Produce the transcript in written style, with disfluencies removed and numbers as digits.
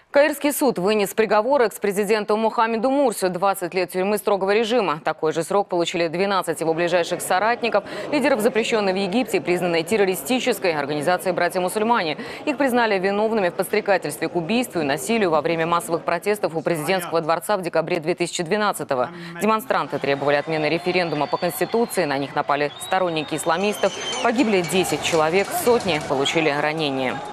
Каирский суд вынес приговор экс-президенту Мохаммеду Мурсию 20 лет тюрьмы строгого режима. Такой же срок получили 12 его ближайших соратников, лидеров запрещенной в Египте и признанной террористической организации «Братья-мусульмане». Их признали виновными в подстрекательстве к убийству и насилию во время массовых протестов у президентского дворца в декабре 2012-го. Демонстранты требовали отмены референдума по Конституции, на них напали сторонники исламистов. Погибли 10 человек, сотни получили ранения.